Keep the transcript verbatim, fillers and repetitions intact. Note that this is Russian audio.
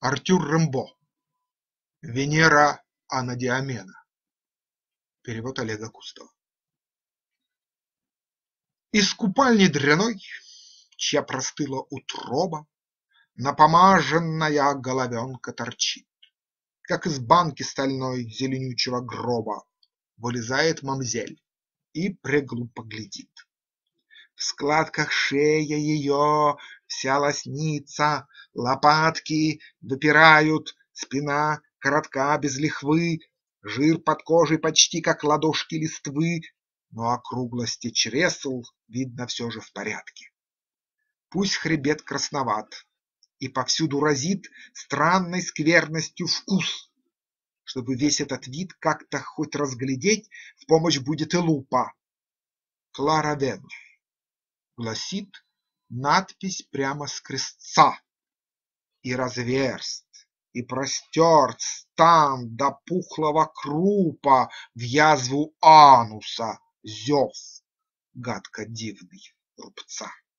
Артюр Рембо. Венера Анадиамена. Перевод Олега Кустова. Из купальни дряной, чья простыла утроба, напомаженная головенка торчит, как из банки стальной зеленючего гроба вылезает мамзель и преглупо глядит. В складках шея ее вся лоснится, лопатки выпирают, спина коротка без лихвы, жир под кожей почти как ладошки листвы, но округлости чресл видно все же в порядке. Пусть хребет красноват и повсюду разит странной скверностью вкус, чтобы весь этот вид как-то хоть разглядеть, в помощь будет и лупа. Клара Венус, гласит надпись прямо с крестца, и разверст, и простерт стан до пухлого крупа в язву ануса зев гадко дивный рубца.